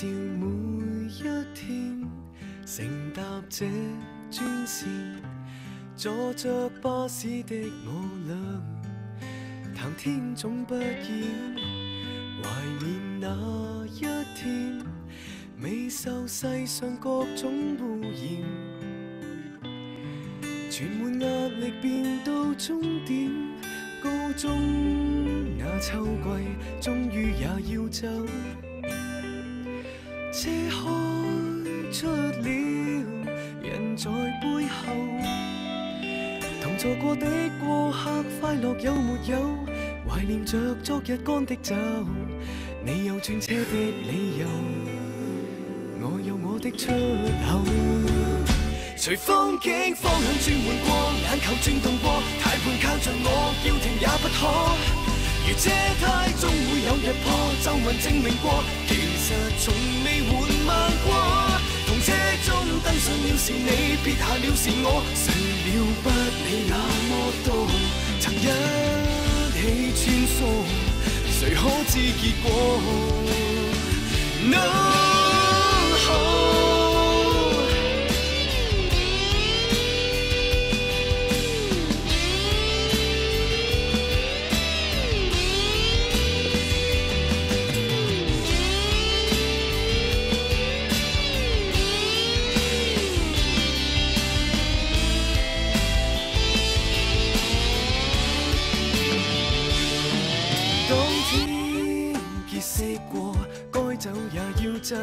笑每一天，乘搭这專線，坐着巴士的我倆，談天總不厭，懷念那一天，未受世上各種污染，全沒壓力變到終點。高中那秋季，終於也要走。車開出了，人在背後，同坐過的過客，快樂有沒有？懷念着昨日乾的酒，你有轉車的理由，我有我的出口。隨風景方向轉換過，眼球轉動過，軚盤靠着我，叫停也不可。如車胎終會有日破，皺紋證明過，其實從未緩慢過。同車中登上了是你，撇下了是我，誰料不理那麼多，曾一起穿梭，誰可知結果 ？No。走也要走，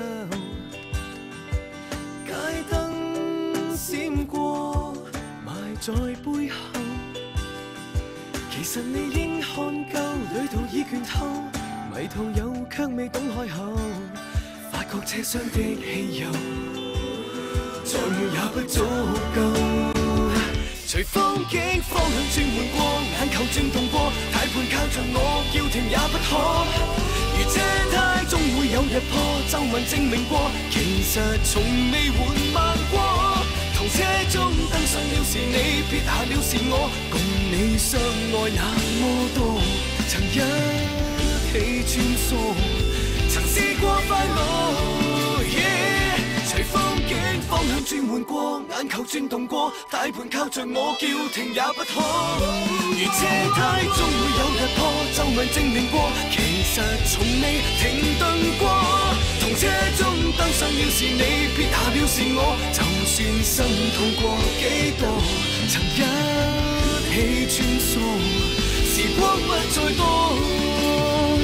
街燈閃過，埋在背後。其實你應看夠，旅途已倦透，迷途有卻未懂開口。發覺車廂的汽油，再沒也不足夠。隨風景方向轉換過，眼球轉動過，軚盤靠着我，叫停也不可。如車胎終會有日破，皺紋證明過，其實從未緩慢過。同車中登上了是你，撇下了是我，共你相愛那麼多，曾一起穿梭，曾試過快樂。隨風景方向轉換過，眼球轉動過，軚盤靠着我，叫停也不可。如車胎終會有日破，皺紋證明過，其實從未停頓過。同車中登上了是你，撇下了是我，就算心痛過幾多，曾一起穿梭，時光不再多。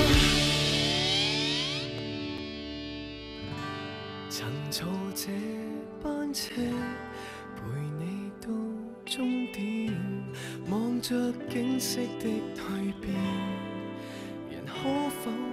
曾坐這班車，陪你到終點，望着景色的蛻變，人可否